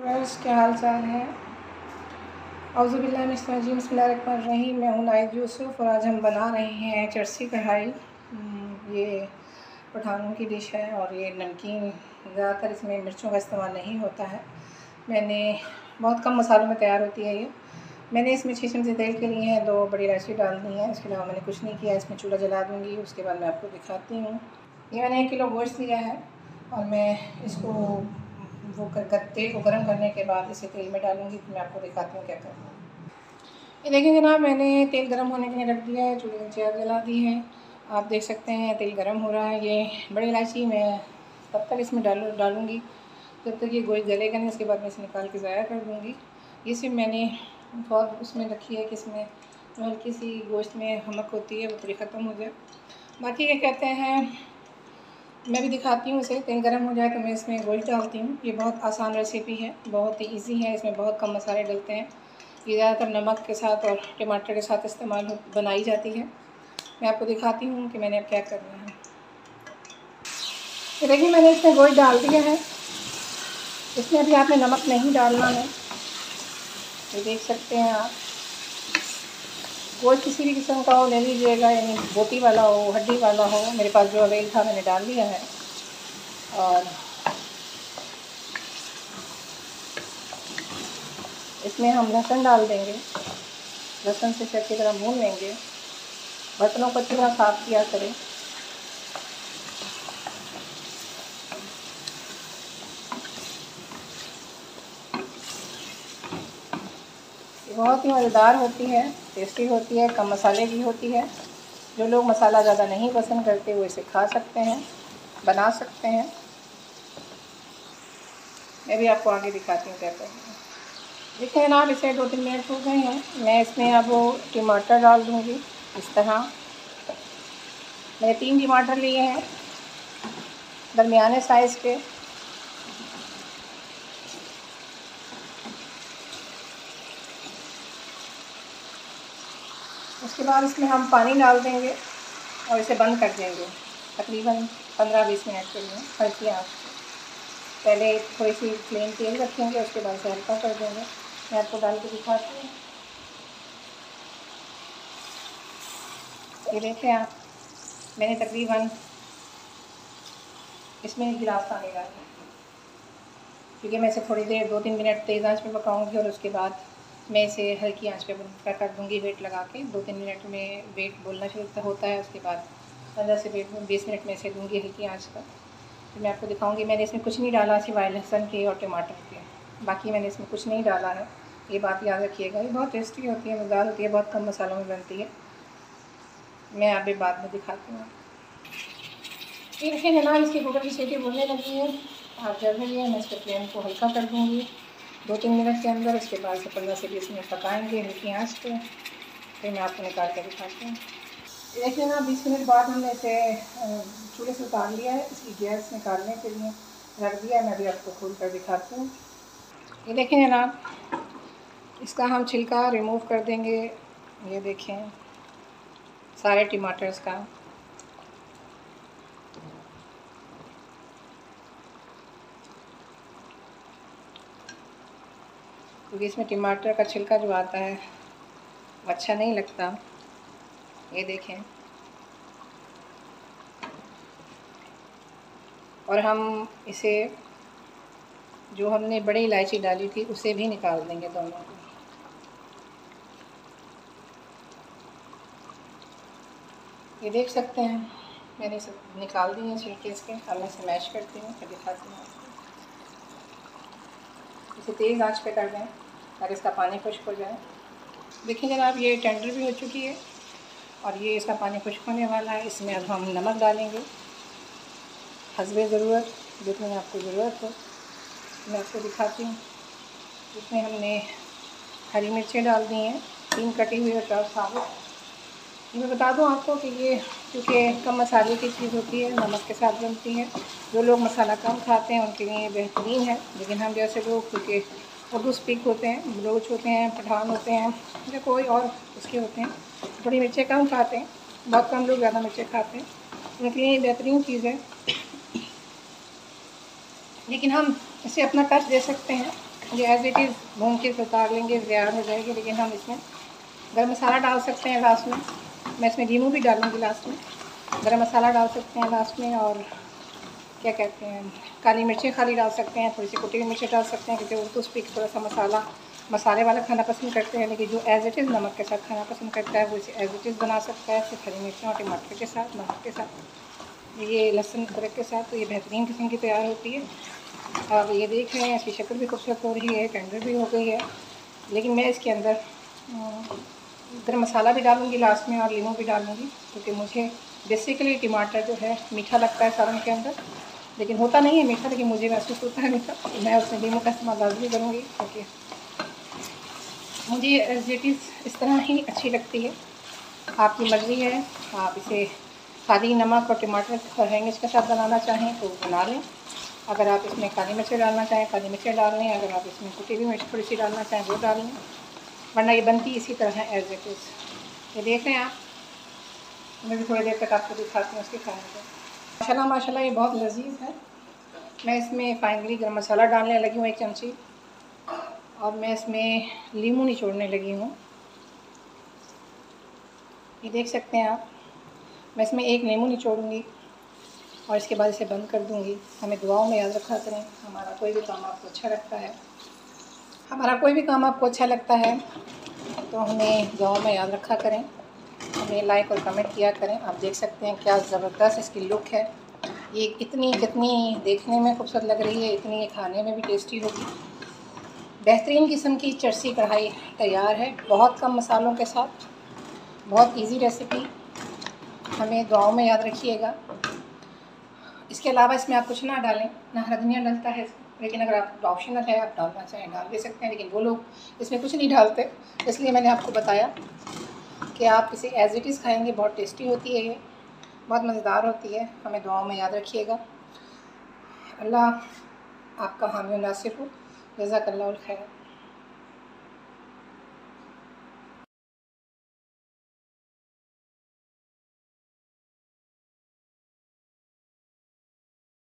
Viewers, क्या हाल चाल है। औज़ुबिल्लाहि मिनश्शैतानिर्रजीम, बिस्मिल्लाहिर्रहमानिर्रहीम। मैं हूँ नाइद यूसुफ़ और आज हम बना रहे हैं चरसी कढ़ाई। ये पठानों की डिश है और ये नमकीन, ज़्यादातर इसमें मिर्चों का इस्तेमाल नहीं होता है। मैंने बहुत कम मसालों में तैयार होती है ये। मैंने इसमें 6 चमचे तेल के लिए हैं, 2 बड़ी इलायची डाल दी है। इसके अलावा मैंने कुछ नहीं किया। इसमें चूल्हा जला दूँगी, उसके बाद मैं आपको दिखाती हूँ। ये मैंने 1 किलो गोश्त लिया है और मैं इसको वो तेल को गर्म करने के बाद इसे तेल में डालूँगी। तो मैं आपको दिखाती हूँ क्या करना है। ये देखिए जनाब, मैंने तेल गर्म होने के लिए रख दिया है, चूल्हे में चाय जला दी है। आप देख सकते हैं तेल गर्म हो रहा है। ये बड़ी इलायची मैं तब तक इसमें डालूँगी जब तक ये गोश्त गलेगा नहीं। उसके बाद मैं इसे निकाल के ज़ाया कर दूँगी। ये सिर्फ मैंने बहुत उसमें रखी है कि इसमें जो हल्की सी गोश्त में हमक होती है वो थोड़ी ख़त्म हो जाए। बाकी ये कहते हैं, मैं भी दिखाती हूँ इसे। तेल गर्म हो जाए तो मैं इसमें गोश्त डालती हूँ। ये बहुत आसान रेसिपी है, बहुत ही ईजी है। इसमें बहुत कम मसाले डलते हैं। ये ज़्यादातर नमक के साथ और टमाटर के साथ बनाई जाती है। मैं आपको दिखाती हूँ कि मैंने अब क्या करना है। तो देखिए मैंने इसमें गोश्त डाल दिया है। इसमें अभी आपने नमक नहीं डालना है। ये देख सकते हैं आप। गोश्त किसी भी किस्म का हो ले लीजिएगा, यानी बोटी वाला हो, हड्डी वाला हो। मेरे पास जो अवेल था मैंने डाल दिया है। और इसमें हम लहसुन डाल देंगे। लहसुन से अच्छी तरह भून लेंगे। बर्तनों को अच्छी तरह साफ़ किया करें। बहुत ही मज़ेदार होती है, टेस्टी होती है, कम मसाले की होती है। जो लोग मसाला ज़्यादा नहीं पसंद करते वो इसे खा सकते हैं, बना सकते हैं। मैं भी आपको आगे दिखाती हूँ क्या करना है। देखिए जनाब, इसे 2-3 मिनट हो गए हैं। मैं इसमें अब टमाटर डाल दूँगी। इस तरह मैंने 3 टमाटर लिए हैं, दरमियाने साइज़ के। उसके बाद इसमें हम पानी डाल देंगे और इसे बंद कर देंगे तकरीबन 15-20 मिनट के लिए हल्की आंच पे। पहले थोड़ी सी फ्लेम तेज रखेंगे, उसके बाद इसे हल्का कर देंगे। मैं आपको डाल के दिखाती हूँ। ये देखें आप, मैंने तकरीबन इसमें 1 गिलास पानी डाल दिया, क्योंकि मैं इसे थोड़ी देर 2-3 मिनट तेज़ आंच पे पकाऊंगी और उसके बाद मैं इसे हल्की आंच पे कर दूंगी वेट लगा के। 2-3 मिनट में वेट बोलना शुरू होता है। उसके बाद 15 से 20 मिनट में इसे दूंगी हल्की आंच पर। तो मैं आपको दिखाऊंगी। मैंने इसमें कुछ नहीं डाला सिवाय लहसुन के और टमाटर के। बाकी मैंने इसमें कुछ नहीं डाला है, ये बात याद रखिएगा। ये बहुत टेस्टी होती है, मज़ेदार होती है, बहुत कम मसालों में बनती है। मैं अभी बाद में दिखाती हूँ। ये देखिए जनाब, इसकी कुकर की सीटी बोलने लगी है। आप जल रही है। मैं इसके फ्लेम को हल्का कर दूँगी 2-3 मिनट के अंदर। उसके बाद से 15 से 20 मिनट पकाएंगे हल्की आंच पे। फिर मैं आपको निकाल कर दिखाती हूँ। देखिए ना, 20 मिनट बाद हमने इसे चूल्हे से उतार लिया है। इसकी गैस निकालने के लिए रख दिया है। मैं भी आपको खोल कर दिखाती हूँ। ये देखें जनाब, इसका हम छिलका रिमूव कर देंगे। ये देखें सारे टमाटर्स का। क्योंकि इसमें टमाटर का छिलका जो आता है वो अच्छा नहीं लगता। ये देखें। और हम इसे, जो हमने बड़ी इलायची डाली थी उसे भी निकाल देंगे दोनों को। ये देख सकते हैं, मैंने इसे निकाल दी है छिलके इसके। अब मैं इसे मैश करती हूँ, फिर दिखाती हूँ आपको। इसे तेज़ आंच पे कर दें ताकि इसका पानी खुश्क हो जाए। देखिए जनाब, ये टेंडर भी हो चुकी है और ये इसका पानी खुश्क होने वाला है। इसमें अब हम नमक डालेंगे हस्बे ज़रूरत, जितनी आपको ज़रूरत हो। मैं आपको दिखाती हूँ। इसमें हमने हरी मिर्चें डाल दी हैं, 3 कटी हुई और 4 साबुत। मैं बता दूं आपको कि ये क्योंकि कम मसाले की चीज़ होती है, नमक के साथ बनती है। जो लोग मसाला कम खाते हैं उनके लिए बेहतरीन है। लेकिन हम जैसे लोग, क्योंकि उर्दू स्पीक होते हैं, बलोच होते हैं, पठान होते हैं या कोई और उसके होते हैं, थोड़ी मिर्चें कम खाते हैं। बहुत कम लोग ज़्यादा मिर्चें खाते हैं, उनके लिए बेहतरीन चीज़ है। लेकिन हम इसे अपना टच दे सकते हैं ये एज़ इट इज़ भून के उतार लेंगे, तैयार हो जाएगी। लेकिन हम इसमें गरम मसाला डाल सकते हैं लास्ट में। मैं इसमें लीमू भी डालूँगी लास्ट में। गरम मसाला डाल सकते हैं लास्ट में, और क्या कहते हैं, काली मिर्चें खाली डाल सकते हैं, थोड़ी सी कुटी हुई मिर्चें डाल सकते हैं, क्योंकि उर्दू स्पीक थोड़ा सा मसाले वाला खाना पसंद करते हैं। लेकिन जो एज़ इट इज़ नमक के साथ खाना पसंद करता है वो इसे एज़ इट इज़ बना सकता है, सिर्फ हरी मिर्चें और टमाटर के साथ, नमक के साथ, ये लहसुन अदरक के साथ। तो ये बेहतरीन किस्म की तैयार होती है। आप ये देख रहे हैं, इसकी शक्ल भी खूबसूरत हो रही है, टेंडर भी हो गई है। लेकिन मैं इसके अंदर गरम मसाला भी डालूँगी लास्ट में, और लीमू भी डालूँगी, क्योंकि मुझे बेसिकली टमाटर जो है मीठा लगता है सालन के अंदर। लेकिन होता नहीं है मीठा, लेकिन मुझे महसूस होता है मीठा, तो मैं उसमें लीमू का इस्तेमाल लाजमी करूँगी, क्योंकि मुझे एज़ इट इज़ इस तरह ही अच्छी लगती है। आपकी मर्ज़ी है, आप इसे खाली नमक और टमाटर और हरी मिर्च के साथ बनाना चाहें तो बना लें। अगर आप इसमें काली मिर्चें डालना चाहें काली मिर्चें डाल लें, अगर आप इसमें कुटी हुई मिर्च थोड़ी सी डालना चाहें वो डाल लें, वरना ये बनती इसी तरह है एज़ इट इज़। ये देख रहे हैं आप, मैं भी थोड़ी देर तक आपको दिखाती हूँ उसके खाने को। माशाल्लाह माशाल्लाह ये बहुत लजीज है। मैं इसमें फाइनली गरम मसाला डालने लगी हूँ 1 चमची, और मैं इसमें लीमू निचोड़ने लगी हूँ। ये देख सकते हैं आप, मैं इसमें 1 नींबू निचोड़ूँगी और इसके बाद इसे बंद कर दूँगी। हमें दुआओं में याद रखा करें, हमारा कोई भी काम आपको अच्छा लगता है, तो हमें दुआओं में याद रखा करें, हमें लाइक और कमेंट किया करें। आप देख सकते हैं क्या ज़बरदस्त इसकी लुक है। ये कितनी देखने में खूबसूरत लग रही है, इतनी ये खाने में भी टेस्टी होगी। बेहतरीन किस्म की चरसी कढ़ाई तैयार है, बहुत कम मसालों के साथ, बहुत इजी रेसिपी। हमें दुआओं में याद रखिएगा। इसके अलावा इसमें आप कुछ ना डालें, ना हरा धनिया डलता है, लेकिन अगर आप ऑप्शनल है, आप डालना चाहें डाल दे सकते हैं। लेकिन वो लोग इसमें कुछ नहीं डालते, इसलिए मैंने आपको बताया कि आप इसे एज़ इट इज़ खाएँगे, बहुत टेस्टी होती है ये, बहुत मज़ेदार होती है। हमें दुआओं में याद रखिएगा। अल्लाह आपका हामी नासिर हो। जज़ाकल्लाहुल खैर।